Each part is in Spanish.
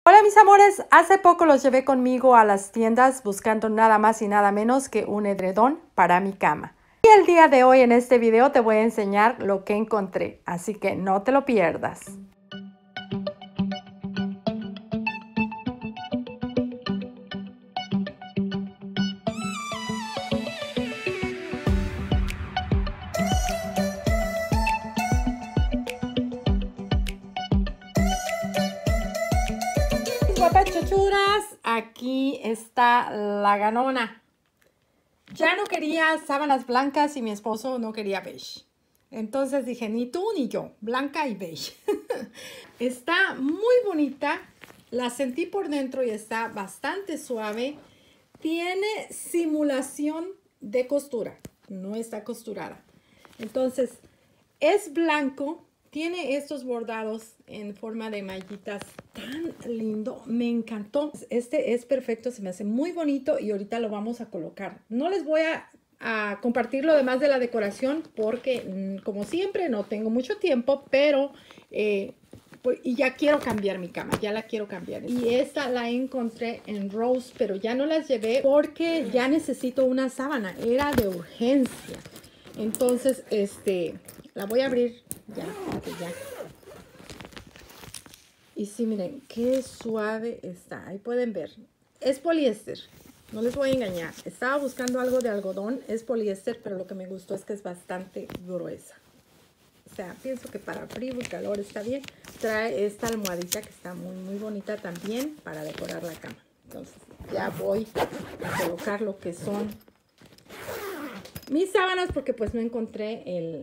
Hola mis amores, hace poco los llevé conmigo a las tiendas buscando nada más y nada menos que un edredón para mi cama. Y el día de hoy en este video te voy a enseñar lo que encontré, así que no te lo pierdas. Guapas chuchuras, aquí está la ganona. Ya no quería sábanas blancas y mi esposo no quería beige. Entonces dije, ni tú ni yo, blanca y beige. Está muy bonita, la sentí por dentro y está bastante suave. Tiene simulación de costura, no está costurada. Entonces es blanco. Tiene estos bordados en forma de mallitas tan lindo. Me encantó. Este es perfecto, se me hace muy bonito y ahorita lo vamos a colocar. No les voy a compartir lo demás de la decoración porque, como siempre, no tengo mucho tiempo, pero y ya quiero cambiar mi cama, ya la quiero cambiar. Y esta la encontré en Rose, pero ya no las llevé porque ya necesito una sábana. Era de urgencia. Entonces, la voy a abrir ya. Y sí, miren, qué suave está. Ahí pueden ver. Es poliéster. No les voy a engañar. Estaba buscando algo de algodón. Es poliéster, pero lo que me gustó es que es bastante gruesa. O sea, pienso que para frío y calor está bien. Trae esta almohadita que está muy, muy bonita también para decorar la cama. Entonces, ya voy a colocar lo que son mis sábanas porque pues no encontré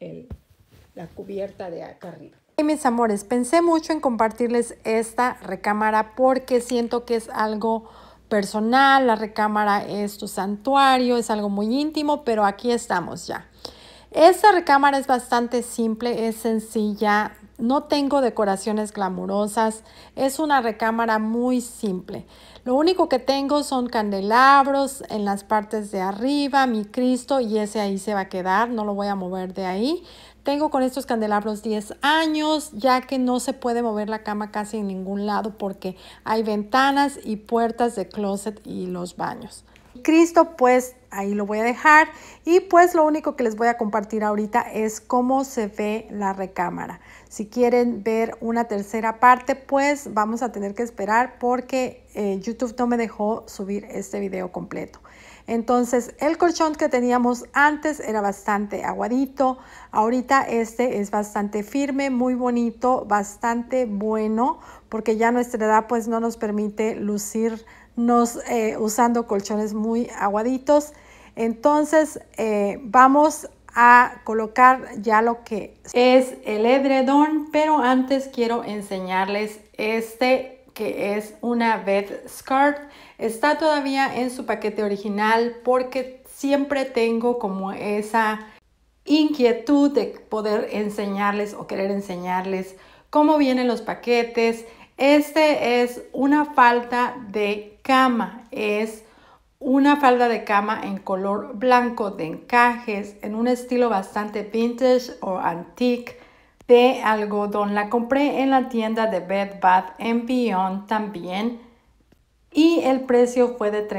la cubierta de acá arriba. Mis amores, pensé mucho en compartirles esta recámara porque siento que es algo personal. La recámara es tu santuario, es algo muy íntimo, pero aquí estamos ya. Esta recámara es bastante simple, es sencilla, no tengo decoraciones glamurosas, es una recámara muy simple. Lo único que tengo son candelabros en las partes de arriba, mi Cristo, y ese ahí se va a quedar, no lo voy a mover de ahí. Tengo con estos candelabros 10 años, ya que no se puede mover la cama casi en ningún lado porque hay ventanas y puertas de closet y los baños. Cristo, pues ahí lo voy a dejar y pues lo único que les voy a compartir ahorita es cómo se ve la recámara. Si quieren ver una tercera parte, pues vamos a tener que esperar porque YouTube no me dejó subir este video completo. Entonces el colchón que teníamos antes era bastante aguadito, ahorita este es bastante firme, muy bonito, bastante bueno porque ya nuestra edad pues no nos permite lucirnos usando colchones muy aguaditos. Entonces vamos a colocar ya lo que es el edredón, pero antes quiero enseñarles que es una bed skirt. Está todavía en su paquete original porque siempre tengo como esa inquietud de poder enseñarles o querer enseñarles cómo vienen los paquetes. Este es una falda de cama, es una falda de cama en color blanco de encajes, en un estilo bastante vintage o antique de algodón. La compré en la tienda de Bed Bath & Beyond también y el precio fue de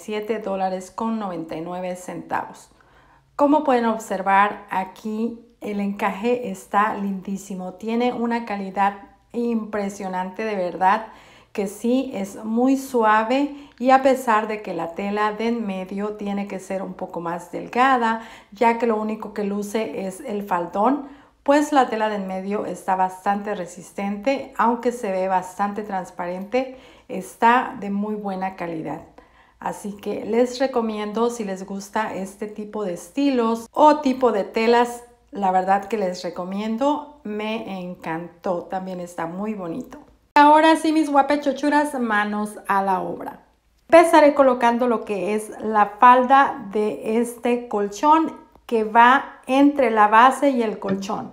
$37.99. Como pueden observar aquí, el encaje está lindísimo, tiene una calidad impresionante, de verdad que sí, es muy suave y a pesar de que la tela de en medio tiene que ser un poco más delgada, ya que lo único que luce es el faldón, pues la tela de en medio está bastante resistente, aunque se ve bastante transparente, está de muy buena calidad. Así que les recomiendo, si les gusta este tipo de estilos o tipo de telas, la verdad que les recomiendo, me encantó, también está muy bonito. Ahora sí, mis guapechochuras, manos a la obra. Empezaré colocando lo que es la falda de este colchón que va entre la base y el colchón.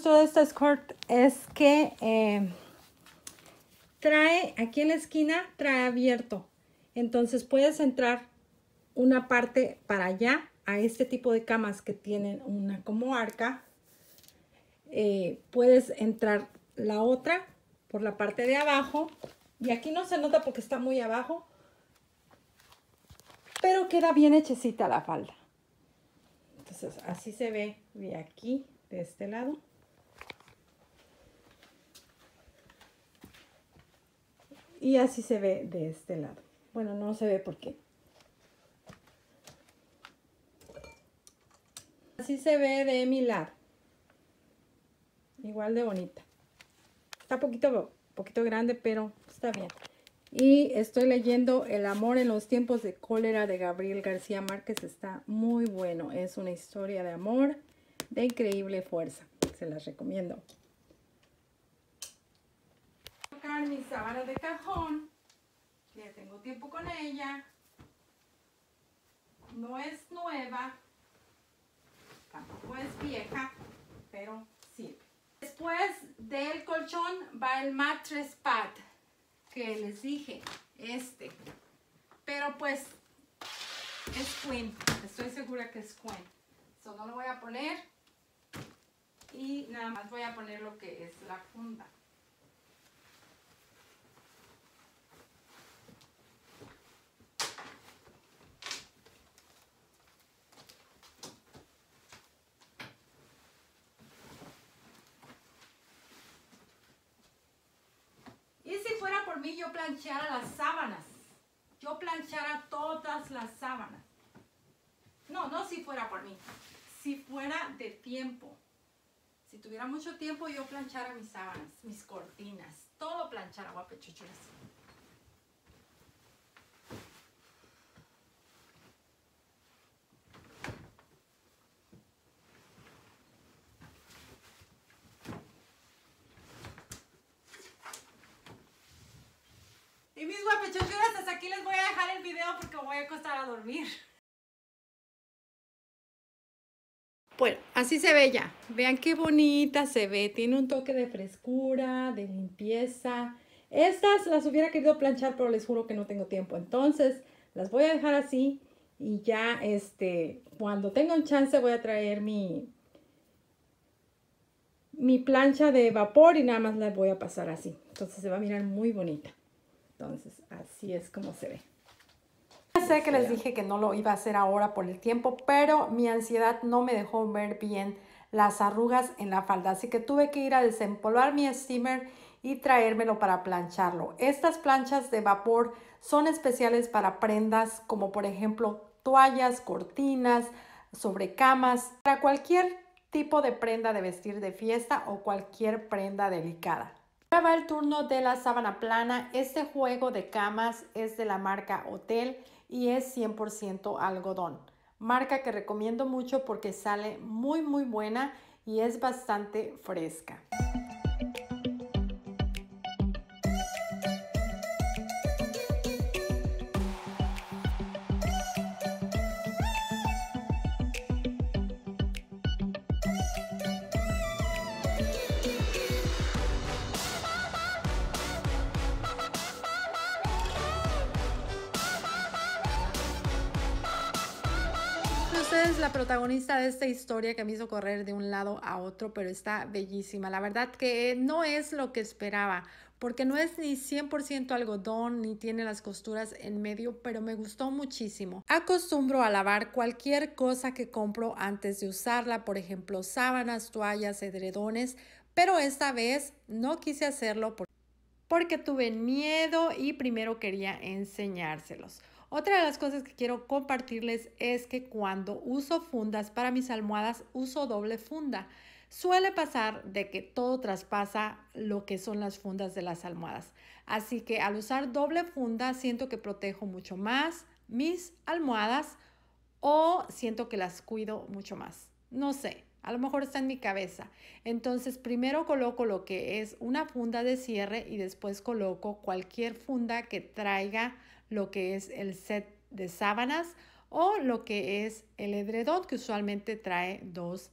gustó de esta skirt es que trae, aquí en la esquina, trae abierto. Entonces puedes entrar una parte para allá, a este tipo de camas que tienen una como arca. Puedes entrar la otra por la parte de abajo. Y aquí no se nota porque está muy abajo. Pero queda bien hechecita la falda. Entonces así se ve de aquí, de este lado. Y así se ve de este lado. Bueno, no se ve por qué. Así se ve de mi lado. Igual de bonita. Está poquito grande, pero está bien. Y estoy leyendo El amor en los tiempos de cólera de Gabriel García Márquez. Está muy bueno. Es una historia de amor de increíble fuerza. Se las recomiendo. Voy a colocar mis sábanas de cajón. Ya tengo tiempo con ella. No es nueva. Tampoco es vieja, pero sirve. Después del colchón va el mattress pad, que les dije, pero pues es queen, estoy segura que es queen. So no lo voy a poner y nada más voy a poner lo que es la funda. Y si fuera por mí, yo planchara las sábanas. Yo planchara todas las sábanas. No si fuera por mí. Si fuera de tiempo. Si tuviera mucho tiempo, yo planchara mis sábanas, mis cortinas. Todo planchara, guapechuchuras. Y mis guapechuchuras, hasta aquí les voy a dejar el video porque voy a acostar a dormir. Bueno, así se ve ya. Vean qué bonita se ve. Tiene un toque de frescura, de limpieza. Estas las hubiera querido planchar, pero les juro que no tengo tiempo. Entonces, las voy a dejar así. Y ya, cuando tenga un chance voy a traer mi plancha de vapor y nada más la voy a pasar así. Entonces se va a mirar muy bonita. Entonces, así es como se ve. Ya sé que les dije que no lo iba a hacer ahora por el tiempo, pero mi ansiedad no me dejó ver bien las arrugas en la falda. Así que tuve que ir a desempolvar mi steamer y traérmelo para plancharlo. Estas planchas de vapor son especiales para prendas como por ejemplo toallas, cortinas, sobrecamas, para cualquier tipo de prenda de vestir de fiesta o cualquier prenda delicada. Ahora va el turno de la sábana plana. Este juego de camas es de la marca Hotel y es 100% algodón. Marca que recomiendo mucho porque sale muy buena y es bastante fresca. Usted es la protagonista de esta historia que me hizo correr de un lado a otro, pero está bellísima. La verdad que no es lo que esperaba, porque no es ni 100% algodón, ni tiene las costuras en medio, pero me gustó muchísimo. Acostumbro a lavar cualquier cosa que compro antes de usarla, por ejemplo, sábanas, toallas, edredones, pero esta vez no quise hacerlo porque tuve miedo y primero quería enseñárselos. Otra de las cosas que quiero compartirles es que cuando uso fundas para mis almohadas, uso doble funda. Suele pasar de que todo traspasa lo que son las fundas de las almohadas. Así que al usar doble funda siento que protejo mucho más mis almohadas o siento que las cuido mucho más. No sé. A lo mejor está en mi cabeza. Entonces, primero coloco lo que es una funda de cierre y después coloco cualquier funda que traiga lo que es el set de sábanas o lo que es el edredón, que usualmente trae dos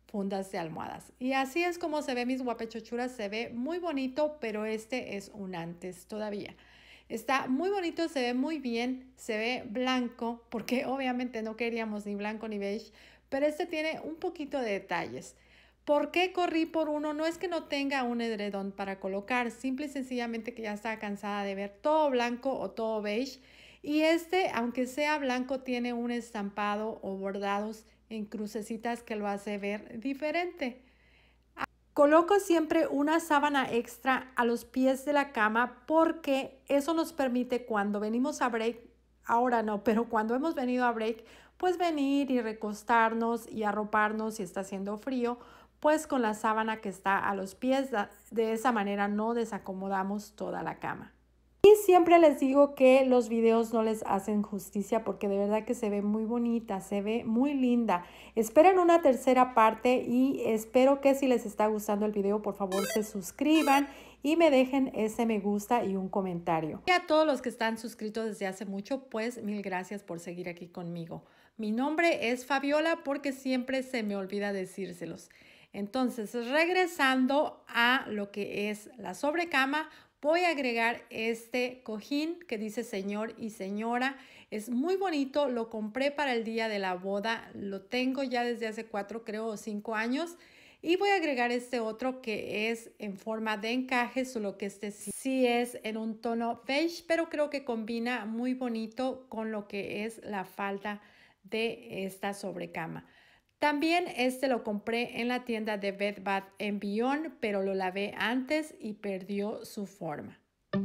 fundas de almohadas. Y así es como se ve mis guapechochuras, se ve muy bonito, pero este es un antes todavía. Está muy bonito, se ve muy bien, se ve blanco, porque obviamente no queríamos ni blanco ni beige, pero este tiene un poquito de detalles. ¿Por qué corrí por uno? No es que no tenga un edredón para colocar, simple y sencillamente que ya estaba cansada de ver todo blanco o todo beige. Y este, aunque sea blanco, tiene un estampado o bordados en crucecitas que lo hace ver diferente. Coloco siempre una sábana extra a los pies de la cama porque eso nos permite cuando venimos a break, ahora no, pero cuando hemos venido a break, pues venir y recostarnos y arroparnos si está haciendo frío, pues con la sábana que está a los pies, de esa manera no desacomodamos toda la cama. Y siempre les digo que los videos no les hacen justicia porque de verdad que se ve muy bonita, se ve muy linda. Esperen una tercera parte y espero que si les está gustando el video, por favor se suscriban y me dejen ese me gusta y un comentario. Y a todos los que están suscritos desde hace mucho, pues mil gracias por seguir aquí conmigo. Mi nombre es Fabiola porque siempre se me olvida decírselos. Entonces, regresando a lo que es la sobrecama, voy a agregar este cojín que dice señor y señora. Es muy bonito, lo compré para el día de la boda, lo tengo ya desde hace 4, creo, o 5 años. Y voy a agregar este otro que es en forma de encaje, solo que este sí es en un tono beige, pero creo que combina muy bonito con lo que es la falda de esta sobrecama. También este lo compré en la tienda de Bed Bath & Beyond, pero lo lavé antes y perdió su forma.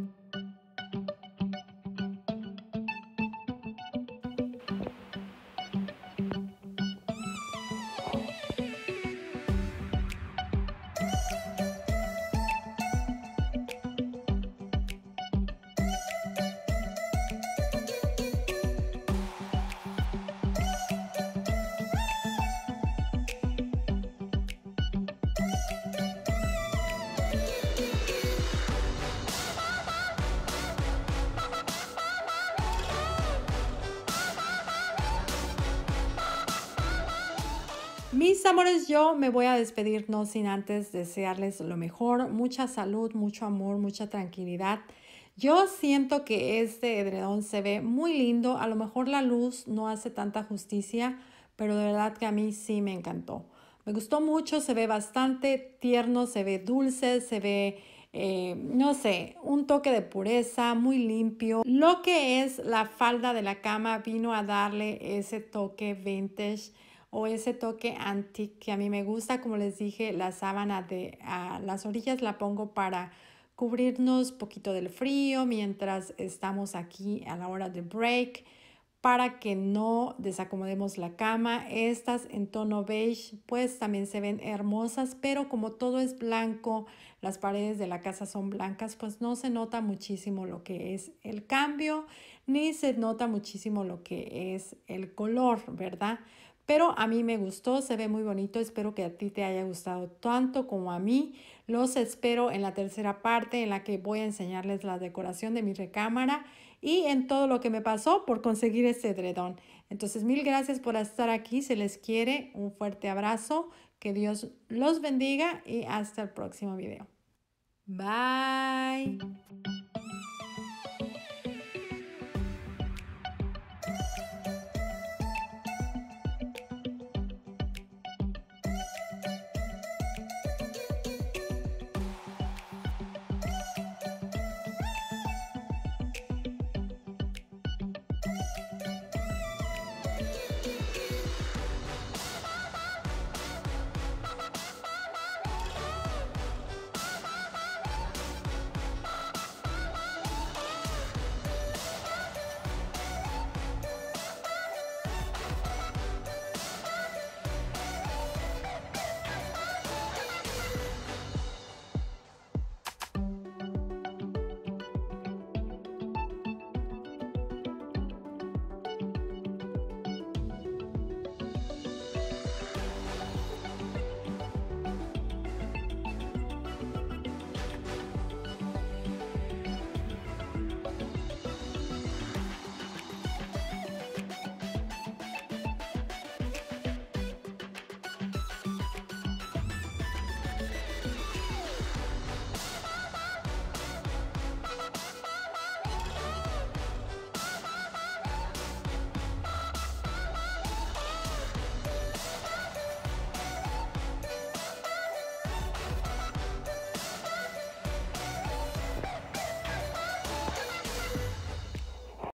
Mis amores, yo me voy a despedir no sin antes desearles lo mejor, mucha salud, mucho amor, mucha tranquilidad. Yo siento que este edredón se ve muy lindo, a lo mejor la luz no hace tanta justicia, pero de verdad que a mí sí me encantó. Me gustó mucho, se ve bastante tierno, se ve dulce, se ve, no sé, un toque de pureza, muy limpio. Lo que es la falda de la cama vino a darle ese toque vintage o ese toque antique que a mí me gusta. Como les dije, la sábana de las orillas la pongo para cubrirnos poquito del frío mientras estamos aquí a la hora de break, para que no desacomodemos la cama. Estas en tono beige pues también se ven hermosas, pero como todo es blanco, las paredes de la casa son blancas, pues no se nota muchísimo lo que es el cambio, ni se nota muchísimo lo que es el color, ¿verdad? Pero a mí me gustó, se ve muy bonito, espero que a ti te haya gustado tanto como a mí. Los espero en la tercera parte en la que voy a enseñarles la decoración de mi recámara y en todo lo que me pasó por conseguir este edredón. Entonces, mil gracias por estar aquí, se les quiere, un fuerte abrazo, que Dios los bendiga y hasta el próximo video. Bye.